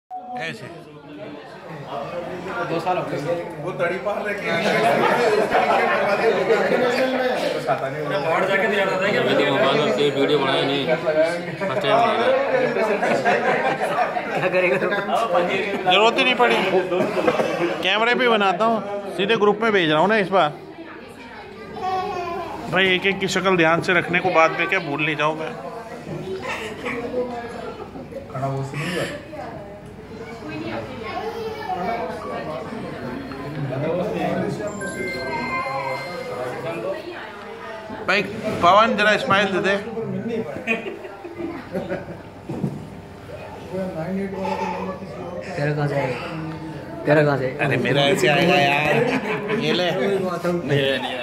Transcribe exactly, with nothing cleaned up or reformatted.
ऐसे दो साल हो गए वो तड़ी पार रखे बाहर जाके दिया था कि मैंने मोबाइल में से वीडियो बनाया नहीं, फर्स्ट टाइम बनाया। क्या करेगा? जरूरत ही नहीं पड़ी। कैमरे पे बनाता हूँ, सीधे ग्रुप में भेज रहा हूँ ना इस बार। भाई एक एक की शक्ल ध्यान से रखने को बाद में क्या भूल नहीं जाऊँ मैं। भाई पवन जरा स्माइल दे दे। तेरा कहाँ से आएगा? तेरा कहाँ से? अरे मेरा ऐसे आएगा यार। ये ले।